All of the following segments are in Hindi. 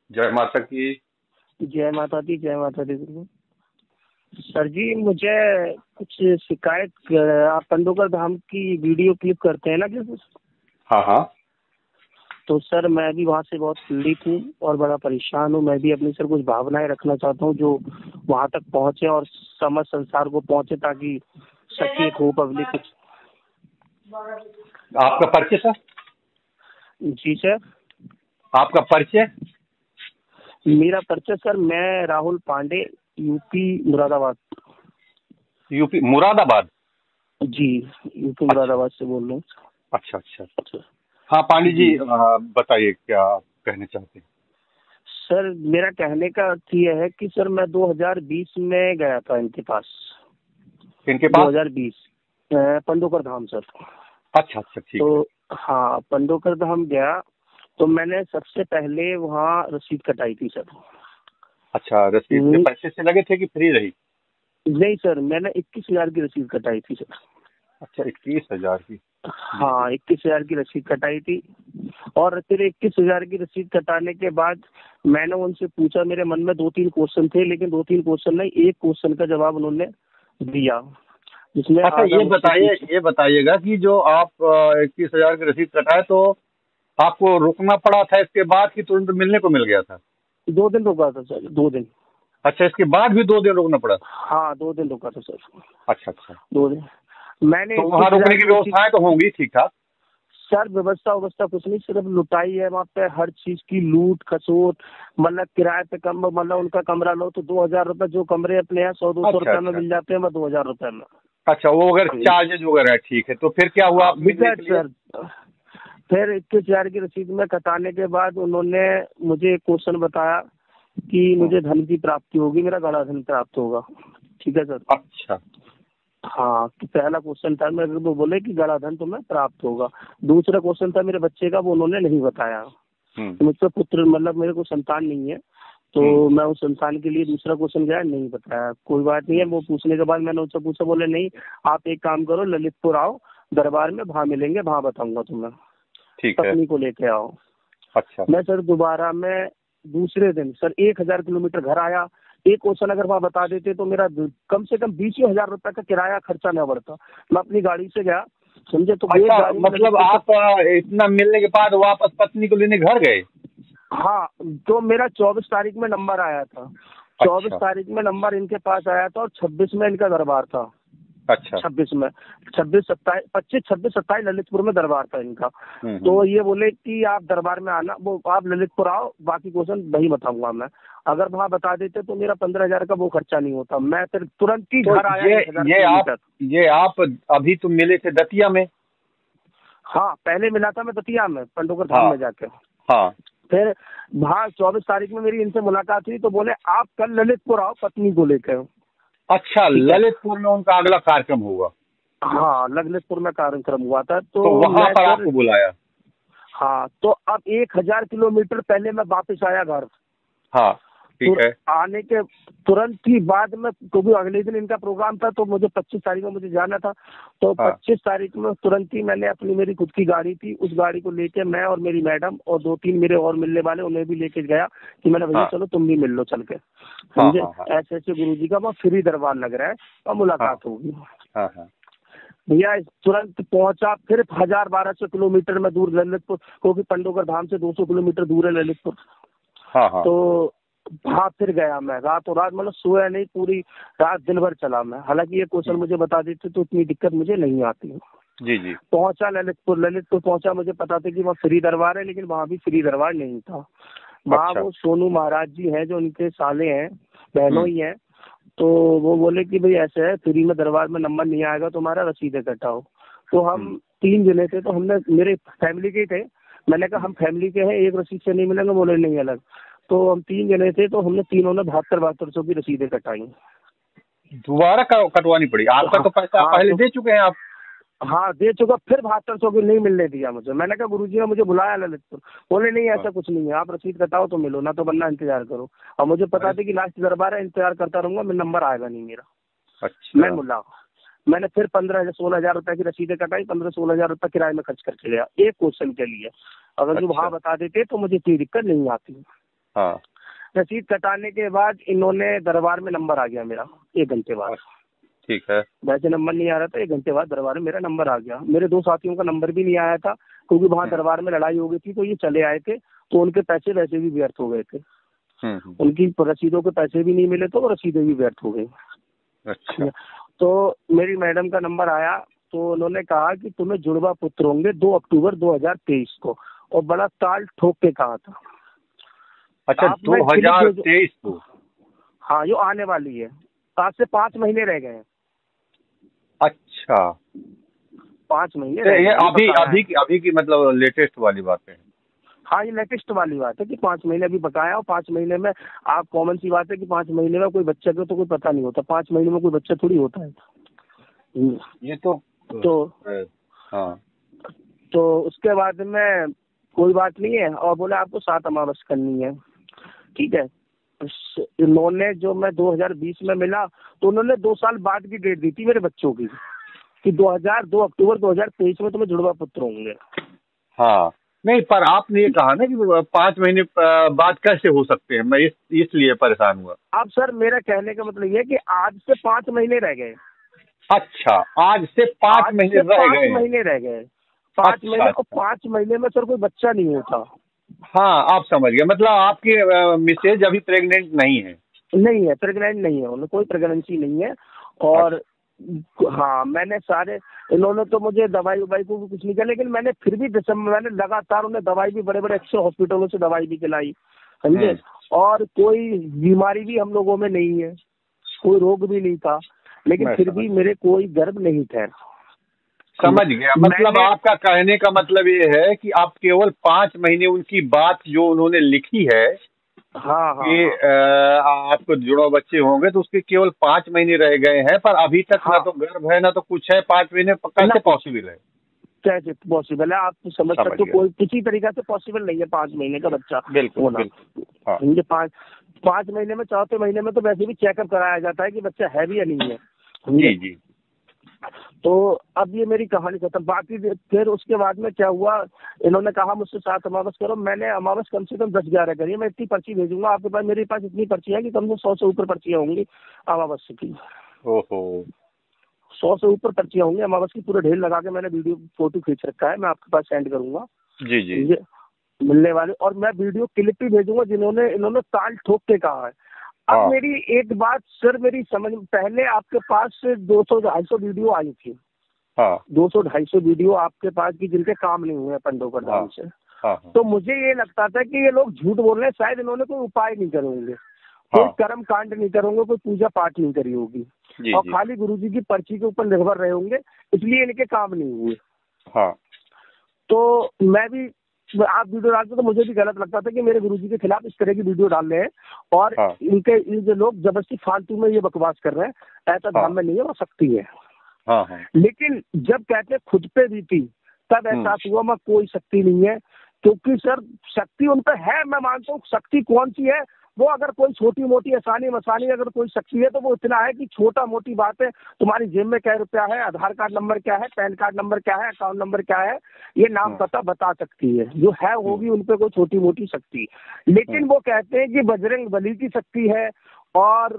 जय माता की। जय माता दी, जय माता दी गुरु। सर जी, मुझे कुछ शिकायत आप पंडोकर धाम की वीडियो क्लिप करते हैं ना जो? हाँ हाँ। तो सर मैं भी वहाँ से बहुत पीड़ित हूँ और बड़ा परेशान हूँ। मैं भी अपनी सर कुछ भावनाएं रखना चाहता हूँ जो वहाँ तक पहुँचे और समझ संसार को पहुँचे, ताकि सचेत हो पब्लिक कुछ। आपका परिचय सर? जी सर। आपका परिचय? मेरा परिचय सर, मैं राहुल पांडे, यूपी मुरादाबाद। यूपी मुरादाबाद? जी, यूपी अच्छा मुरादाबाद से बोल रहा हूँ। अच्छा अच्छा। हाँ पांडे जी, जी बताइए क्या कहना चाहते हैं। सर, मेरा कहने का अर्थ यह है कि सर मैं 2020 में गया था इनके पास। इनके पास? 2020 पंडोकर धाम सर। अच्छा अच्छा, ठीक है। तो हाँ, पंडोकर धाम गया तो मैंने सबसे पहले वहाँ रसीद कटाई थी सर। अच्छा, रसीद के पैसे से लगे थे कि फ्री रही? नहीं सर, मैंने 21,000 की रसीद कटाई थी सर। अच्छा, 21,000 की? जी जी। हाँ, 21,000 की रसीद कटाई थी। और फिर 21,000 की रसीद कटाने के बाद मैंने उनसे पूछा, मेरे मन में 2-3 क्वेश्चन थे, लेकिन 2-3 क्वेश्चन नहीं, एक क्वेश्चन का जवाब उन्होंने दिया, जिसमें अच्छा, आधा मुझसे पूछ। ये बताइएगा कि जो आप 21,000 की रसीद कटाए तो आपको रुकना पड़ा था इसके बाद कि तुरंत मिलने को मिल गया था? 2 दिन रुका था सर, 2 दिन। अच्छा, इसके बाद भी 2 दिन रुकना पड़ा? हाँ, 2 दिन रुका था सर। अच्छा अच्छा। 2 दिन। मैंने तो वहाँ 21,000 रुकने की की रसीद। व्यवस्थाएं तो होंगी ठीक ठाक? सर व्यवस्था व्यवस्था कुछ नहीं, सिर्फ लुटाई है वहाँ पे, हर चीज की लूट खसोट। मतलब किराए पे कम, मतलब उनका कमरा लो तो 2,000 रुपए, जो कमरे अपने यहाँ 100-200 अच्छा रुपए में अच्छा। मिल जाते हैं, मैं 2,000 रुपए में। अच्छा, वो अगर चार्जेज वगैरह है, ठीक है, तो फिर क्या हुआ हाँ आप मिलने विकेट के लिए? सर। फिर 21,000 की रसीद में कटाने के बाद उन्होंने मुझे एक क्वेश्चन बताया कि हम्म, मुझे धन की प्राप्ति होगी, मेरा गला धन प्राप्त होगा। ठीक है सर। अच्छा। हाँ, तो पहला क्वेश्चन था, मेरे को बोले कि गला धन तुम्हें प्राप्त होगा। दूसरा क्वेश्चन था मेरे बच्चे का, वो उन्होंने नहीं बताया। हम्म मुझसे पुत्र, मतलब मेरे को संतान नहीं है, हम्म तो मैं उस संतान के लिए दूसरा क्वेश्चन गया, नहीं बताया। कोई बात नहीं है, हम्म, वो पूछने के बाद मैंने उनसे पूछा, बोले नहीं, आप एक काम करो, ललितपुर आओ दरबार में, वहाँ मिलेंगे, वहाँ बताऊंगा तुम्हें, ठीक है। पत्नी को लेके आओ। अच्छा। मैं सर दोबारा मैं दूसरे दिन सर 1,000 किलोमीटर घर आया। एक क्वेश्चन अगर वहाँ बता देते तो मेरा कम से कम 20,000 रुपए का किराया खर्चा न बढ़ता। मैं अपनी गाड़ी से गया, समझे, तो एक अच्छा, गाड़ी में मतलब ललितपुर आप तक। इतना मिलने के बाद वापस पत्नी को लेने घर गए? हाँ, तो मेरा 24 तारीख में नंबर आया था। 24 अच्छा तारीख में नंबर इनके पास आया था और 26 में इनका दरबार था। अच्छा। 26 में, 26-27, 25-26-27 ललितपुर में दरबार था इनका। तो हम्म। ये बोले कि आप दरबार में आना, वो आप ललितपुर आओ, बाकी क्वेश्चन वही बताऊंगा मैं। अगर वहाँ बता देते तो मेरा 15,000 का वो खर्चा नहीं होता। मैं फिर तुरंत ही तो घर आया, ये 1,000 किलोमीटर। ये आप अभी तो मिले थे दतिया में? हाँ, पहले मिला था मैं दतिया में, पंडोकर धाम हाँ में जाके। हाँ। फिर वहाँ 24 तारीख में मेरी इनसे मुलाकात हुई, तो बोले आप कल ललितपुर आओ पत्नी को लेकर। अच्छा, ठीक है। ललितपुर में उनका अगला कार्यक्रम होगा? हाँ, ललितपुर में कार्यक्रम हुआ था, तो तो वहां मैं पर सर। आपको बुलाया? हाँ, तो अब 1,000 किलोमीटर पहले मैं वापस आया घर। हाँ, तो ठीक है। आने के तुरंत ही बाद में, क्योंकि अगले दिन इनका प्रोग्राम था, तो मुझे 25 तारीख में मुझे जाना था। तो हाँ 25 तारीख में तुरंत ही मैंने अपनी, मेरी खुद की गाड़ी थी, उस गाड़ी को लेके मैं और मेरी मैडम और 2-3 मेरे और मिलने वाले, उन्हें भी लेके गया कि मैंने, भैया हाँ चलो तुम भी मिल लो चल के, हाँ समझे। हाँ हाँ ऐसे ऐसे गुरु जी का वहाँ फ्री दरबार लग रहा है और हाँ मुलाकात होगी। हाँ हाँ। भैया तुरंत पहुंचा, फिर 1,000-1,200 किलोमीटर में दूर ललितपुर, क्योंकि पंडोकर धाम से 200 किलोमीटर दूर है ललितपुर। हाँ हाँ। तो वहाँ फिर गया मैं, रातों रात, मतलब सोया नहीं, पूरी रात दिन भर चला मैं। हालांकि ये क्वेश्चन मुझे बता देते तो इतनी दिक्कत मुझे नहीं आती। जी जी। पहुंचा ललितपुर, ललितपुर पहुंचा, मुझे पता था कि वहाँ फ्री दरबार है, लेकिन वहाँ भी फ्री दरबार नहीं था। वहाँ अच्छा। वो सोनू महाराज जी हैं, जो उनके साले हैं, बहनों हम्म ही हैं। तो वो बोले कि भाई ऐसे है, फ्री में दरबार में नंबर नहीं आएगा तुम्हारा, रसीदें कटाओ। तो हम्म हम 3 जने थे, तो हमने, मेरे फैमिली के थे, मैंने कहा हम फैमिली के हैं, एक रसीद से नहीं मिलेंगे, बोले नहीं अलग। तो हम 3 जने थे, तो हमने तीनों ने 72-7200 की रसीदें कटाई। दोबारा कटवानी पड़ी? आपका हाँ तो पैसा हाँ, पहले तो दे चुके हैं आप। हाँ दे चुका, फिर 7200 की नहीं मिलने दिया मुझे। मैंने कहा गुरुजी ने मुझे बुलाया ललितपुर, बोले नहीं हाँ। ऐसा कुछ नहीं है, आप रसीद कटाओ तो मिलो, ना तो वरना इंतजार करो। और मुझे पता अरे, था कि लास्ट दरबार है, इंतजार करता रहूंगा, मेरा नंबर आएगा नहीं मेरा। मैं अच्छा। मुला, मैंने फिर 15-16 हजार रुपए की रसीदें कटाई, 15-16 हजार रुपए किराए में खर्च करके गया एक क्वेश्चन के लिए। अगर जो अच्छा वहाँ बता देते तो मुझे इतनी दिक्कत नहीं आती। हाँ। रसीद कटाने के बाद इन्होंने दरबार में नंबर आ गया मेरा 1 घंटे बाद। ठीक है। वैसे नंबर नहीं आ रहा था, 1 घंटे बाद दरबार में मेरा नंबर आ गया। मेरे 2 साथियों का नंबर भी नहीं आया था, क्योंकि वहाँ दरबार में लड़ाई हो गई थी, तो ये चले आए थे, तो उनके पैसे वैसे भी व्यर्थ हो गए थे। उनकी रसीदों के पैसे भी नहीं मिले, तो रसीदें भी व्यर्थ हो गई। अच्छा। तो मेरी मैडम का नंबर आया, तो उन्होंने कहा कि तुम्हें जुड़वा पुत्र होंगे 2 अक्टूबर 2023 को, और बड़ा ताल ठोक के कहा था। अच्छा, 2023 को? हाँ, जो आने वाली है, आज से 5 महीने रह गए हैं। अच्छा, 5 महीने ये अभी की मतलब लेटेस्ट वाली बात है? हाँ, ये लेटेस्ट वाली बात है कि 5 महीने अभी बकाया, और 5 महीने में आप कॉमन सी बात है कि 5 महीने में कोई बच्चा को तो कोई पता नहीं होता, 5 महीने में कोई बच्चा थोड़ी होता है। ये तो हाँ। तो उसके बाद में कोई बात नहीं है, और बोला आपको 7 अमावस करनी है। ठीक है। इन्होंने जो मैं 2020 में मिला, तो उन्होंने 2 साल बाद की डेट दी थी मेरे बच्चों की, कि 2 अक्टूबर 2023 में तुम्हें जुड़वा पुत्र होंगे। हाँ, नहीं, पर आपने ये कहा ना कि 5 महीने बाद कैसे हो सकते हैं, मैं इसलिए परेशान हुआ। अब सर, मेरा कहने का मतलब ये है कि आज से 5 महीने रह गए। अच्छा, आज से 5 महीने रह गए? 5 महीने रह गए, 5 महीने। और 5 महीने में सर कोई बच्चा नहीं होता। हाँ, आप समझ गए, मतलब आपकी मिसेज अभी प्रेग्नेंट नहीं है? नहीं है, प्रेग्नेंट नहीं है, उन्हें कोई प्रेगनेंसी नहीं है। और हाँ, मैंने सारे, इन्होंने तो मुझे दवाई उवाई को भी कुछ नहीं किया, लेकिन मैंने फिर भी दिसंबर, मैंने लगातार उन्हें दवाई भी, बड़े बड़े अच्छे हॉस्पिटलों से दवाई भी खिलाई, समझे। और कोई बीमारी भी हम लोगों में नहीं है, कोई रोग भी नहीं था, लेकिन फिर भी मेरे कोई गर्भ नहीं था। समझ गया, मतलब आपका कहने का मतलब ये है कि आप केवल 5 महीने, उनकी बात जो उन्होंने लिखी है, हाँ कि आपको जुड़वा बच्चे होंगे, तो उसके केवल 5 महीने रह गए हैं, पर अभी तक ना तो गर्भ है ना तो कुछ है। 5 महीने कैसे पॉसिबल है? कैसे पॉसिबल है, आप समझ सकते हो, कोई किसी तरीका से पॉसिबल नहीं है 5 महीने का बच्चा होना। 5 महीने में, 4थे महीने में तो वैसे भी चेकअप कराया जाता है कि बच्चा है भी या नहीं है। जी जी। तो अब ये मेरी कहानी खत्म। बाकी फिर उसके बाद में क्या हुआ, इन्होंने कहा मुझसे 7 अमावस करो। मैंने अमावस कम से कम 10-11 करी। मैं इतनी पर्ची भेजूंगा आपके पास, मेरे पास इतनी पर्ची है कि कम से 100 से ऊपर पर्चियां होंगी अमावस की। ओहो। 100 से ऊपर पर्चियां होंगी अमावस की, पूरे ढेर लगा के मैंने वीडियो फोटो खींच रखा है, मैं आपके पास सेंड करूंगा। जी जी। मिलने वाले, और मैं वीडियो क्लिप भी भेजूंगा जिन्होंने, इन्होंने ताल ठोक के कहा है। अब मेरी एक बात सर, मेरी समझ, पहले आपके पास 200-250 वीडियो आई थी। 200-250 वीडियो आपके पास की, जिनके काम नहीं हुए पंडों प्रधान से। तो मुझे ये लगता था कि ये लोग झूठ बोल रहे हैं, शायद इन्होंने कोई उपाय नहीं करे होंगे, कोई कर्म कांड नहीं करे होंगे, कोई पूजा पाठ नहीं करी होगी, और खाली गुरुजी की पर्ची के ऊपर निर्भर रहे होंगे, इसलिए इनके काम नहीं हुए। तो मैं भी, आप वीडियो डालते तो मुझे भी गलत लगता था कि मेरे गुरुजी के खिलाफ इस तरह की वीडियो डाल रहे हैं, और ये जो लोग जबरदस्ती फालतू में ये बकवास कर रहे हैं, ऐसा धाम में नहीं है, वो शक्ति है। लेकिन जब कहते खुद पे भी थी, तब एहसास हुआ मैं कोई शक्ति नहीं है, क्योंकि सर शक्ति उन पे है, मैं मानता हूँ। शक्ति कौन सी है, वो अगर कोई छोटी मोटी आसानी मसानी अगर कोई शक्ति है, तो वो इतना है कि छोटा मोटी बात है, तुम्हारी जेब में क्या रुपया है, आधार कार्ड नंबर क्या है, पैन कार्ड नंबर क्या है, अकाउंट नंबर क्या है, ये नाम पता बता सकती है। जो है होगी उन पे कोई छोटी मोटी शक्ति। लेकिन वो कहते हैं कि बजरंग बली की शक्ति है, और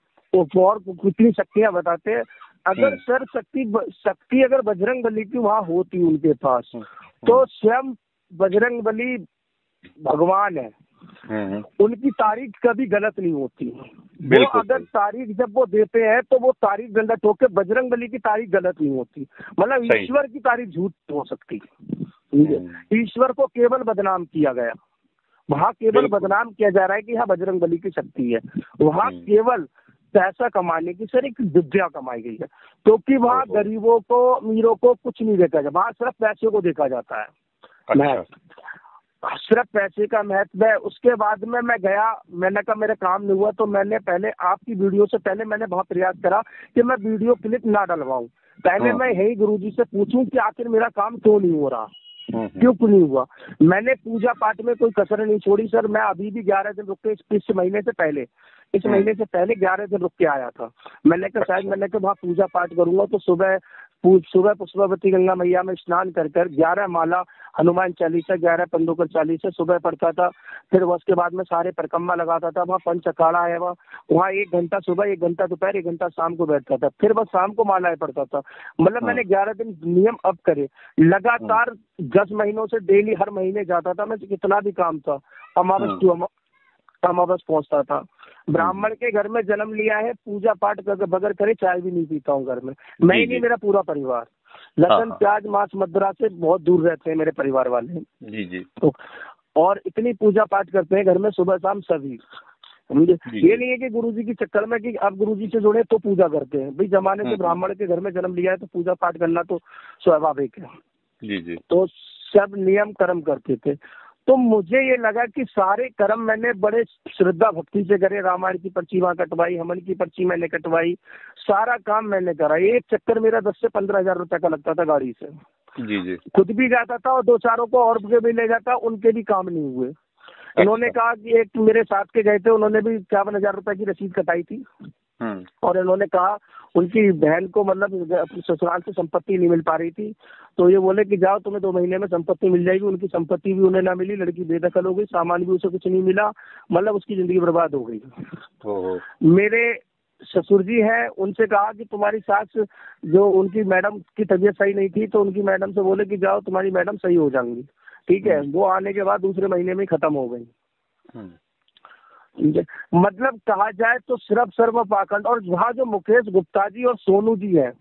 कितनी शक्तियां बताते हैं। अगर सर शक्ति अगर बजरंग बली की वहाँ होती उनके पास, तो स्वयं बजरंग बली भगवान है, उनकी तारीख कभी गलत नहीं होती। वो अगर तारीख जब वो देते हैं, तो वो तारीख गलत होकर बजरंग बली की तारीख गलत नहीं होती। मतलब ईश्वर की तारीख झूठ हो सकती। ईश्वर को केवल बदनाम किया गया, वहाँ केवल बदनाम किया जा रहा है कि हाँ बजरंग बली की शक्ति है। वहाँ केवल पैसा कमाने की सर एक विद्या कमाई गई है, क्योंकि वहाँ गरीबों को, अमीरों को कुछ नहीं देखा जाता, वहाँ सिर्फ पैसे को देखा जाता है। सिर्फ पैसे का महत्व है। उसके बाद में मैं गया, मैंने कहा मेरा काम नहीं हुआ, तो मैंने पहले आपकी वीडियो से पहले मैंने बहुत प्रयास करा कि मैं वीडियो क्लिप ना डलवाऊं। पहले मैं यही गुरुजी से पूछूं कि आखिर मेरा काम क्यों नहीं हो रहा, क्यों नहीं हुआ। मैंने पूजा पाठ में कोई कसर नहीं छोड़ी सर। मैं अभी भी 11 दिन रुक के इस महीने से पहले 11 दिन रुक के आया था। मैंने कहा शायद, मैंने कहा वहाँ पूजा पाठ करूंगा तो सुबह सुबह पुष्पावती गंगा मैया में स्नान कर 11 माला हनुमान चालीसा, 11 पंदोकर चालीसा सुबह पढ़ता था। फिर उसके बाद में सारे परिक्रमा लगाता था। वहाँ पंच अखाड़ा है, वहाँ 1 घंटा सुबह, 1 घंटा दोपहर, 1 घंटा शाम को बैठता था। फिर बस शाम को मालाएं पढ़ता था। मतलब मैंने 11 दिन नियम अब करे, लगातार 10 महीनों से डेली हर महीने जाता था मैं, कितना भी काम था। अमावस टू अमावस पहुंचता था। ब्राह्मण के घर में जन्म लिया है, पूजा पाठ बगैर करे चाय भी नहीं पीता हूँ घर में, मैं ही नहीं, मेरा पूरा परिवार। लहसुन प्याज मांस मदिरा से बहुत दूर रहते हैं मेरे परिवार वाले। जी जी। तो और इतनी पूजा पाठ करते हैं घर में सुबह शाम सभी। ये नहीं है कि गुरुजी के चक्कर में कि अब गुरुजी से जुड़े तो पूजा करते हैं, भाई जमाने से ब्राह्मण के घर में जन्म लिया है तो पूजा पाठ करना तो स्वाभाविक है। जी जी। तो सब नियम कर्म करते थे। तो मुझे ये लगा कि सारे कर्म मैंने बड़े श्रद्धा भक्ति से करे। रामायण की पर्ची वहाँ कटवाई, हवन की पर्ची मैंने कटवाई, सारा काम मैंने करा। एक चक्कर मेरा 10 से 15 हजार रुपए का लगता था गाड़ी से। जी जी। खुद भी जाता था और 2-4 को और भी ले जाता, उनके भी काम नहीं हुए। इन्होंने कहा कि एक मेरे साथ के गए थे, उन्होंने भी 51,000 रुपए की रसीद कटाई थी। और इन्होंने कहा उनकी बहन को मतलब ससुराल से संपत्ति नहीं मिल पा रही थी, तो ये बोले कि जाओ तुम्हें 2 महीने में संपत्ति मिल जाएगी। उनकी संपत्ति भी उन्हें ना मिली, लड़की बेदखल हो गई, सामान भी उसे कुछ नहीं मिला, मतलब उसकी जिंदगी बर्बाद हो गई। मेरे ससुर जी हैं, उनसे कहा कि तुम्हारी सास जो उनकी मैडम की तबीयत सही नहीं थी, तो उनकी मैडम से बोले कि जाओ तुम्हारी मैडम सही हो जाएंगी। ठीक है, वो आने के बाद दूसरे महीने में खत्म हो गई। मतलब कहा जाए तो सिर्फ सर्व पाखंड। और वहाँ जो मुकेश गुप्ता जी और सोनू जी हैं,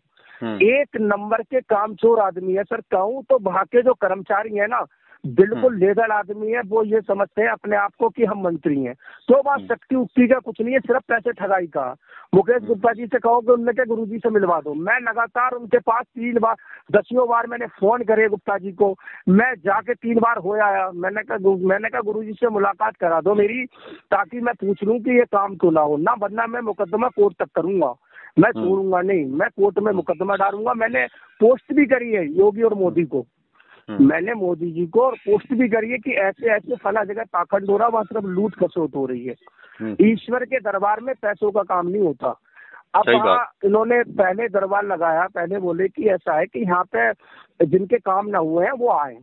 एक नंबर के कामचोर आदमी है सर। कहूँ तो वहाँ के जो कर्मचारी है ना, बिल्कुल लेगल आदमी है। वो ये समझते हैं अपने आप को कि हम मंत्री हैं, तो बात शक्ति उक्ति का कुछ नहीं है, सिर्फ पैसे ठगाई का। मुकेश गुप्ता जी से कहो कि उनने क्या गुरुजी से मिलवा दो। मैं लगातार उनके पास 3 बार 10 बार मैंने फोन करे गुप्ता जी को, मैं जाके 3 बार हो आया। मैंने कहा गुरुजी से मुलाकात करा दो मेरी, ताकि मैं पूछ लूं कि ये काम तो ना हो ना, वरना मैं मुकदमा कोर्ट तक करूंगा, मैं छोड़ूंगा नहीं, मैं कोर्ट में मुकदमा डालूंगा। मैंने पोस्ट भी करी है योगी और मोदी को, मैंने मोदी जी को पोस्ट भी करी है कि ऐसे ऐसे फला जगह पाखंड हो रहा, वहाँ सिर्फ लूट खसोट हो रही है। ईश्वर के दरबार में पैसों का काम नहीं होता। अब इन्होंने पहले दरबार लगाया, पहले बोले कि ऐसा है कि यहाँ पे जिनके काम ना हुए हैं वो आए।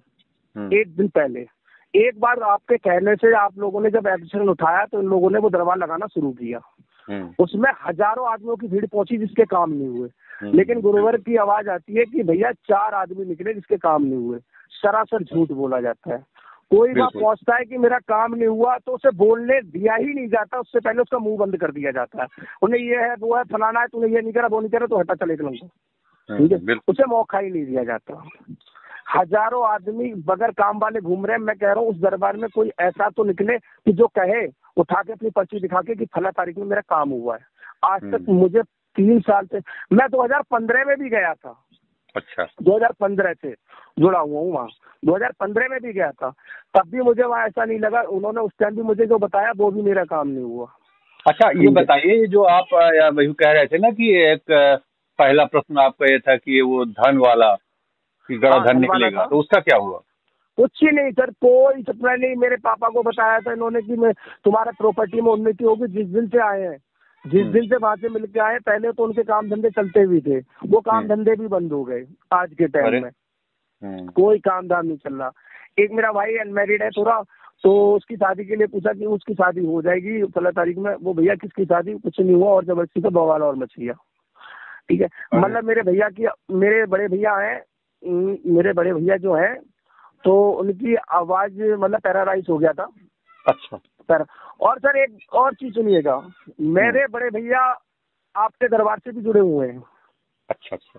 1 दिन पहले एक बार आपके कहने से आप लोगों ने जब एक्शन उठाया तो इन लोगों ने वो दरबार लगाना शुरू किया। उसमें हजारों आदमियों की भीड़ पहुंची जिसके काम नहीं हुए, लेकिन गुरुवर की आवाज आती है कि भैया 4 आदमी निकले जिसके काम नहीं हुए। सरासर झूठ बोला जाता है। कोई बात पहुंचता है कि मेरा काम नहीं हुआ तो उसे बोलने दिया ही नहीं जाता, उससे पहले उसका मुंह बंद कर दिया जाता है। उन्हें ये है वो है फलाना है, तूने ये नहीं करा वो नहीं करा तो हटा चले चलो, ठीक है, उसे मौका ही नहीं दिया जाता। हजारों आदमी बगैर काम वाले घूम रहे हैं। मैं कह रहा हूँ उस दरबार में कोई ऐसा तो निकले कि जो कहे उठा के अपनी पर्ची दिखा के कि फला तारीख में मेरा काम हुआ है। आज तक मुझे 3 साल से, मैं 2015 में भी गया था। अच्छा, 2015 से जुड़ा हुआ हूँ वहाँ, 2015 में भी गया था, तब भी मुझे वहाँ ऐसा नहीं लगा। उन्होंने उस टाइम भी मुझे जो बताया वो भी मेरा काम नहीं हुआ। अच्छा ये बताइए, जो आप वही कह रहे थे ना कि एक पहला प्रश्न आपका ये था कि वो धन वाला कि गड़ा धन निकलेगा, तो उसका क्या हुआ? कुछ ही नहीं सर, कोई सपना नहीं। मेरे पापा को बताया था इन्होंने कि मैं तुम्हारा प्रॉपर्टी में उन्नति होगी जिस दिन से आए हैं, जिस दिन से वहां से मिल के आए। पहले तो उनके काम धंधे चलते भी थे, वो काम धंधे भी बंद हो गए आज के टाइम में। कोई काम धाम नहीं चल रहा। एक मेरा भाई अनमैरिड है थोड़ा, तो उसकी शादी के लिए पूछा कि उसकी शादी हो जाएगी फला तारीख में। वो भैया किसकी शादी, कुछ नहीं हुआ, और जबरदस्ती का बवाल और मच गया। ठीक है, मतलब मेरे भैया की, मेरे बड़े भैया हैं, मेरे बड़े भैया जो हैं तो उनकी आवाज मतलब पैरालाइज हो गया था। अच्छा सर, और सर एक और चीज सुनिएगा, मेरे बड़े भैया आपके दरबार से भी जुड़े हुए हैं। अच्छा अच्छा।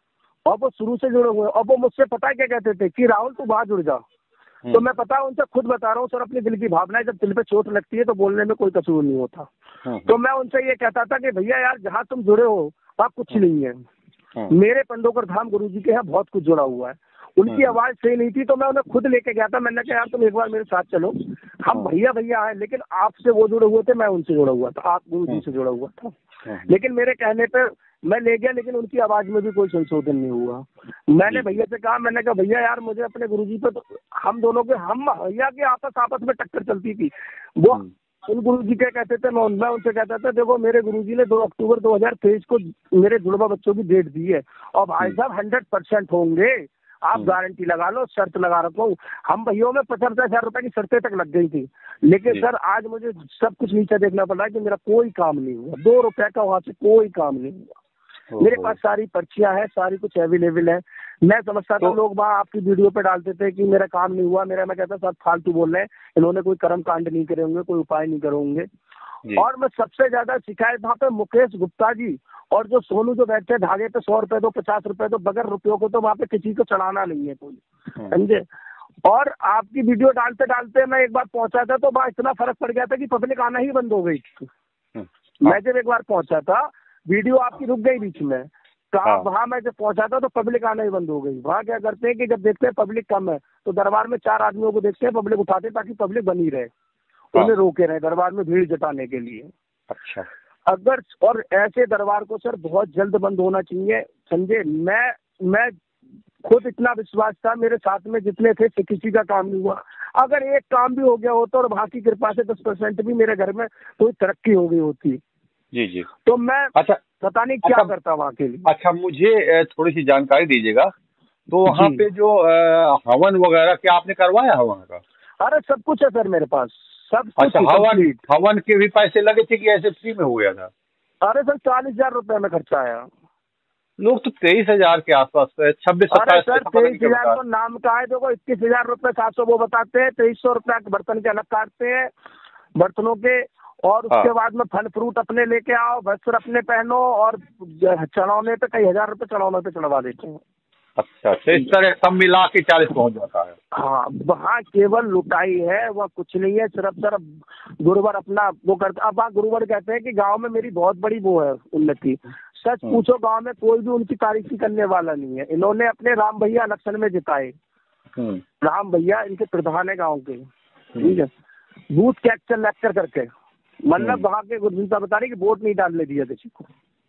और वो शुरू से जुड़े हुए हैं, और वो मुझसे पता है क्या कहते थे कि राहुल तू वहां जुड़ जा। तो मैं पता है उनसे खुद बता रहा हूँ सर, अपने दिल की भावना है, जब दिल पे चोट लगती है तो बोलने में कोई कसूर नहीं होता। तो मैं उनसे ये कहता था कि भैया यार जहाँ तुम जुड़े हो वहाँ कुछ नहीं है। मेरे पंडोकर धाम गुरुजी के यहाँ बहुत कुछ जुड़ा हुआ है। उनकी आवाज सही नहीं थी तो मैं उन्हें खुद लेके गया था। मैंने कहा यार तुम एक बार मेरे साथ चलो, हम भैया भैया हैं, लेकिन आपसे वो जुड़े हुए थे, मैं उनसे जुड़ा हुआ था, आप गुरुजी से जुड़ा हुआ था। लेकिन मेरे कहने पर मैं ले गया, लेकिन उनकी आवाज में भी कोई संशोधन नहीं हुआ। मैंने भैया से कहा, मैंने कहा भैया यार मुझे अपने गुरुजी पे तो हम दोनों के, हम भैया के आपस में टक्कर चलती थी। वो उन गुरुजी क्या कहते थे, मैं उनसे कहता था देखो मेरे गुरुजी ने 2 अक्टूबर 2023 को मेरे जुड़वा बच्चों की डेट दी है और भाई साहब 100% होंगे, आप गारंटी लगा लो, शर्त लगा रखो। हम भैयों में 50,000 रुपए की शर्तें तक लग गई थी, लेकिन सर आज मुझे सब कुछ नीचे देखना पड़ रहा है कि मेरा कोई काम नहीं हुआ, 2 रुपए का वहां से कोई काम नहीं हुआ। मेरे पास सारी पर्चियां है, सारी कुछ अवेलेबल है। मैं समझता था लोग वहाँ आपकी वीडियो पे डालते थे कि मेरा काम नहीं हुआ, मैं कहता सब फालतू बोल रहे हैं, इन्होंने कोई कर्म कांड नहीं करे होंगे, कोई उपाय नहीं करे होंगे। और मैं सबसे ज्यादा शिकायत वहाँ पे मुकेश गुप्ता जी और जो सोनू जो बैठते हैं धागे पे 100 रुपए दो 50 रुपए दो, बगैर रुपयों को तो वहाँ पे किसी को चढ़ाना नहीं है कोई, समझे। और आपकी वीडियो डालते डालते मैं एक बार पहुंचा था तो वहाँ इतना फर्क पड़ गया था कि पब्लिक आना ही बंद हो गई। मैं जब एक बार पहुंचा था, वीडियो आपकी रुक गई बीच में, वहाँ मैं जब पहुंचा था तो पब्लिक आना ही बंद हो गई। वहाँ क्या करते हैं कि जब देखते हैं पब्लिक कम है तो दरबार में 4 आदमियों को देखते हैं, पब्लिक उठाते हैं ताकि पब्लिक बनी रहे, उन्हें रोके रहे दरबार में भीड़ जुटाने के लिए। अच्छा, अगर और ऐसे दरबार को सर बहुत जल्द बंद होना चाहिए, समझे। मैं खुद इतना विश्वास था, मेरे साथ में जितने थे किसी का काम नहीं हुआ। अगर एक काम भी हो गया होता और वहाँ की कृपा से 10% भी मेरे घर में कोई तरक्की हो गई होती जी जी, तो मैं अच्छा पता नहीं क्या करता वहाँ के लिए। अच्छा, मुझे थोड़ी सी जानकारी दीजिएगा। तो वहाँ पे जो हवन वगैरह क्या आपने करवाया है वहाँ का? अरे सब कुछ है सर मेरे पास, सब कुछ। अच्छा, हवन के भी पैसे लगे थे कि ऐसे फ्री में हो गया था? अरे सर 40,000 रुपए में खर्चा आया। लोग तो 23,000 के आसपास, 26-27। सर 23,000 तो नाम का है, देखो 21,000 रुपए 700 वो बताते हैं, 2300 रुपए बर्तन के अलग काटते हैं बर्तनों के, और उसके बाद में फल फ्रूट अपने लेके आओ, वस्त्र अपने पहनो, और चढ़ाने पे कई हजार रुपए चढ़ाने पे चढ़वा देते हैं। अच्छा, तो इस तरह सब मिला के 40 पहुंच जाता है। हाँ, वहाँ केवल लुटाई है, वह कुछ नहीं है, सिर्फ गुरुवर अपना वो करता। अब वहाँ गुरुवर कहते हैं कि गांव में मेरी बहुत बड़ी वो है उन्नति। सच पूछो गांव में कोई भी उनकी तारीफ करने वाला नहीं है। इन्होंने अपने राम भैया इलेक्शन में जिताए, राम भैया इनके प्रधान है गाँव के, ठीक है, बूथ कैप्चर लेक्चर करके, मतलब वहाँ के गुरुजी बता रहे कि वोट नहीं डालने दिया किसी को।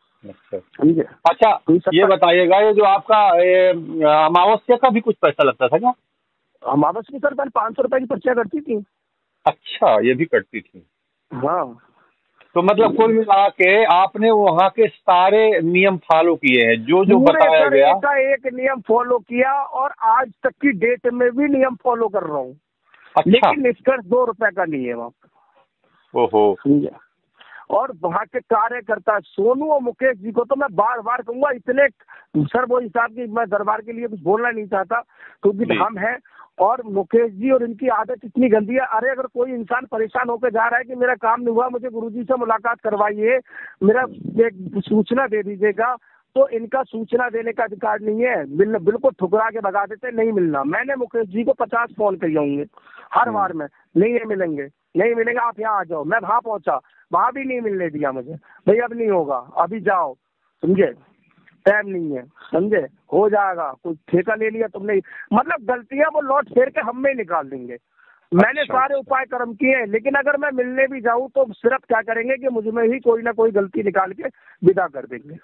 अच्छा, ये बताइएगा, ये जो आपका अमावस्या का भी कुछ पैसा लगता था क्या? अमावस्या सर मैंने 500 रुपए की पर्चियां कटती थी। अच्छा, ये भी कटती थी? हाँ। तो मतलब कुल मिला के आपने वहाँ के सारे नियम फॉलो किए हैं, जो जो बताया गया? एक नियम फॉलो किया और आज तक की डेट में भी नियम फॉलो कर रहा हूँ। अच्छा। लेकिन निष्कर्ष 2 रुपए का नहीं है वहाँ। ओहो। और वहाँ के कार्यकर्ता सोनू और मुकेश जी को तो मैं बार बार कहूंगा, इतने सर वो हिसाब की मैं दरबार के लिए कुछ बोलना नहीं चाहता क्योंकि हम है, और मुकेश जी और इनकी आदत इतनी गंदी है। अरे अगर कोई इंसान परेशान होकर जा रहा है कि मेरा काम नहीं हुआ, मुझे गुरुजी से मुलाकात करवाइए, मेरा एक सूचना दे दीजिएगा, तो इनका सूचना देने का अधिकार नहीं है, बिल्कुल ठुकरा के भगा देते, नहीं मिलना। मैंने मुकेश जी को 50 फोन किए होंगे हर बार में, नहीं ये मिलेंगे, नहीं मिलेंगे, आप यहाँ आ जाओ। मैं वहां पहुंचा, वहां भी नहीं मिलने दिया मुझे, भाई अब नहीं होगा, अभी जाओ, समझे, टाइम नहीं है, समझे, हो जाएगा, कुछ ठेका ले लिया तुमने, मतलब गलतियां वो लौट फेर के हम में ही निकाल देंगे। मैंने सारे उपाय कर्म किए हैं, लेकिन अगर मैं मिलने भी जाऊं तो सिर्फ क्या करेंगे कि मुझ में ही कोई ना कोई गलती निकाल के विदा कर देंगे।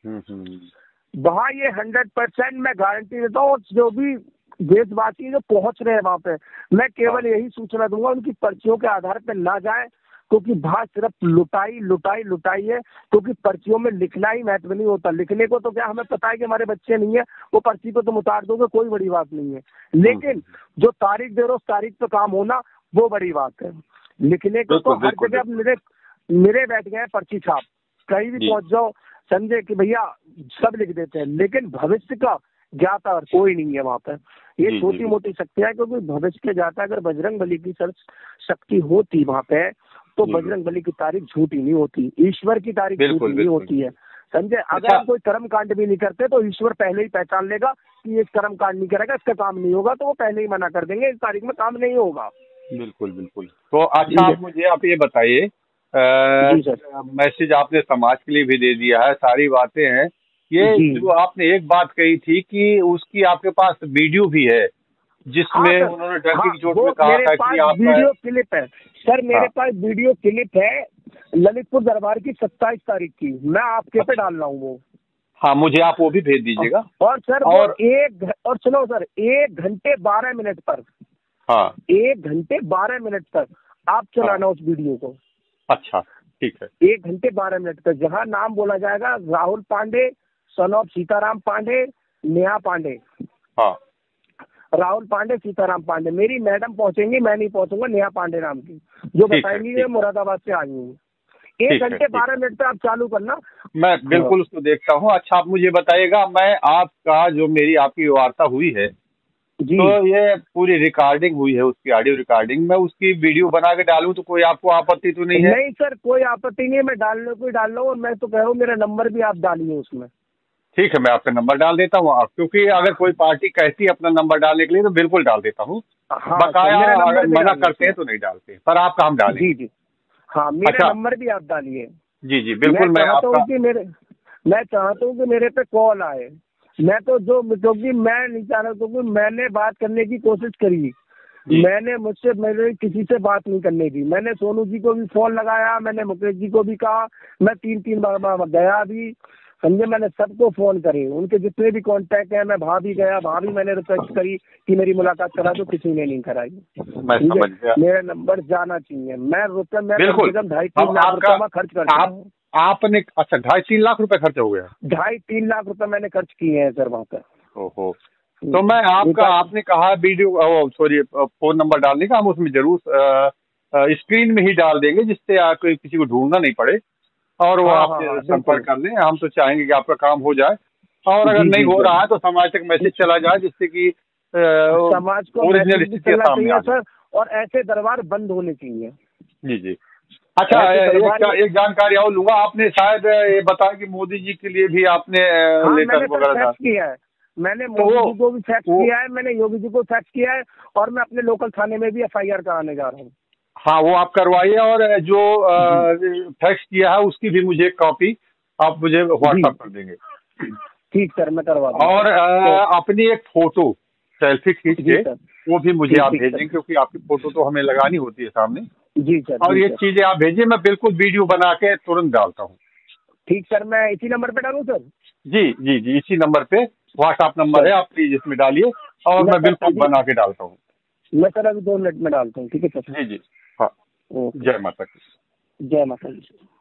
वहाँ ये 100% मैं गारंटी देता हूँ। जो भी देशवासी जो पहुंच रहे हैं वहाँ पे, मैं केवल यही सूचना दूंगा उनकी पर्चियों के आधार पर ना जाए, क्योंकि वहाँ सिर्फ लुटाई लुटाई लुटाई है। क्योंकि पर्चियों में लिखना ही महत्व नहीं होता, लिखने को तो क्या हमें पता है कि हमारे बच्चे नहीं है, वो पर्ची पे तुम उतार दोगे, कोई बड़ी बात नहीं है, लेकिन जो तारीख दे रहे हो उस तारीख पे काम होना वो बड़ी बात है। लिखने को तो हर जगह मेरे बैठ गए पर्ची छाप, कहीं भी पहुंच जाओ, समझे कि भैया सब लिख देते हैं, लेकिन भविष्य का ज्ञाता और कोई नहीं है वहाँ पे। ये छोटी मोटी शक्ति है, क्योंकि भविष्य के ज्ञाता अगर बजरंग बली की शक्ति होती वहाँ पे, तो बजरंग बली की तारीख झूठी नहीं होती, ईश्वर की तारीख झूठी नहीं होती है, समझे। अगर हम कोई कर्म कांड भी नहीं करते तो ईश्वर पहले ही पहचान लेगा कि ये कर्म कांड नहीं करेगा, इसका काम नहीं होगा, तो वो पहले ही मना कर देंगे, इस तारीख में काम नहीं होगा। बिल्कुल बिल्कुल। तो अच्छा, आप ये बताइए, मैसेज आपने समाज के लिए भी दे दिया है, सारी बातें हैं, ये जो आपने एक बात कही थी कि उसकी आपके पास वीडियो भी है, जिसमें उन्होंने डंकी की चोट में कहा था कि आप वीडियो क्लिप है सर, मेरे पास वीडियो क्लिप है ललितपुर दरबार की 27 तारीख की, मैं आपके पे डाल रहा हूँ वो। हाँ, मुझे आप वो भी भेज दीजिएगा। और सर और सुनो सर, 1 घंटे 12 मिनट पर, हाँ 1 घंटे 12 मिनट तक आप चलाना उस वीडियो को। अच्छा ठीक है। 1 घंटे 12 मिनट तक जहाँ नाम बोला जाएगा राहुल पांडे सन ऑफ सीताराम पांडे, नेहा पांडे। हाँ राहुल पांडे, सीताराम पांडे, मेरी मैडम पहुंचेंगी, मैं नहीं पहुंचूंगा, नेहा पांडे नाम की, जो बताएंगी ये मुरादाबाद से आई हूँ। 1 घंटे 12 मिनट तक आप चालू करना, मैं बिल्कुल उसको देखता हूँ। अच्छा आप मुझे बताइएगा, मैं आपका जो मेरी आपकी वार्ता हुई है जी। तो ये पूरी रिकॉर्डिंग हुई है, उसकी ऑडियो रिकॉर्डिंग, मैं उसकी वीडियो बना के डालूं तो कोई आपको आपत्ति तो नहीं है? नहीं सर, कोई आपत्ति नहीं है, मैं डालने को ही डाल रहा हूँ, और मैं तो कह रहा हूँ मेरा नंबर भी आप डालिए उसमें। ठीक है, मैं आपका नंबर डाल देता हूँ, क्योंकि अगर कोई पार्टी कहती है अपना नंबर डालने के लिए तो बिल्कुल डाल देता हूँ। हाँ, बकाया अगर मना करते हैं तो नहीं डालते, पर आपका हम डालें। जी जी, हाँ, मेरा नंबर भी आप डालिए। जी जी बिल्कुल। मैं चाहता हूँ कि मेरे पे कॉल आए। मैं तो क्योंकि मैं नहीं चाह रहा, क्योंकि मैंने बात करने की कोशिश करी, मेरे किसी से बात नहीं करने दी। मैंने सोनू जी को भी फोन लगाया, मैंने मुकेश जी को भी कहा, मैं 3 बार गया भी, समझे, मैंने सबको फोन करे, उनके जितने भी कांटेक्ट है, मैं वहाँ भी गया, वहाँ भी मैंने रिक्वेस्ट करी कि मेरी मुलाकात करा, तो किसी ने नहीं कराई। मैं समझ गया। मेरा नंबर जाना चाहिए। मैं बिल्कुल 2.5-3 लाख रुपए खर्च करता हूँ। आपने अच्छा 2.5-3 लाख रुपए खर्च हो गया? 2.5-3 लाख रुपए मैंने खर्च किए हैं सर वहाँ पर। ओहो। तो मैं आपने कहा वीडियो सॉरी फोन नंबर डालने का, हम उसमें जरूर स्क्रीन में ही डाल देंगे, जिससे आपको किसी को ढूंढना नहीं पड़े और वो आपसे संपर्क कर लें। हम तो चाहेंगे कि आपका काम हो जाए, और अगर नहीं हो रहा है तो समाज तक मैसेज चला जाए, जिससे कि समाज को ओरिजिनल स्थिति सामने आ जाए। और ऐसे दरबार बंद होने चाहिए। जी जी। अच्छा एक जानकारी और लूंगा, आपने शायद ये बताया कि मोदी जी के लिए भी आपने लेटर वगैरह किया है। मैंने मोदी जी को भी फैक्स किया है, मैंने योगी जी को फैक्स किया है, और मैं अपने लोकल थाने में भी FIR कराने जा रहा हूँ। हाँ वो आप करवाइए, और जो फैक्स किया है उसकी भी मुझे कॉपी आप मुझे व्हाट्सएप कर देंगे। ठीक सर, मैं करवा दूंगा। और अपनी एक फोटो सेल्फी खींच के वो भी मुझे आप भेजें, क्योंकि आपकी फोटो तो हमें लगानी होती है सामने। जी सर। और ये चीजें आप भेजिए, मैं बिल्कुल वीडियो बना के तुरंत डालता हूँ। ठीक सर, मैं इसी नंबर पे डालूं सर? जी जी जी, इसी नंबर पे व्हाट्सएप नंबर है, आप प्लीज इसमें डालिए, और मैं बिल्कुल बना के डालता हूँ। मैं सर अभी 2 मिनट में डालता हूँ। ठीक है सर। जी जी हाँ। जय माता दी। जय माता दी।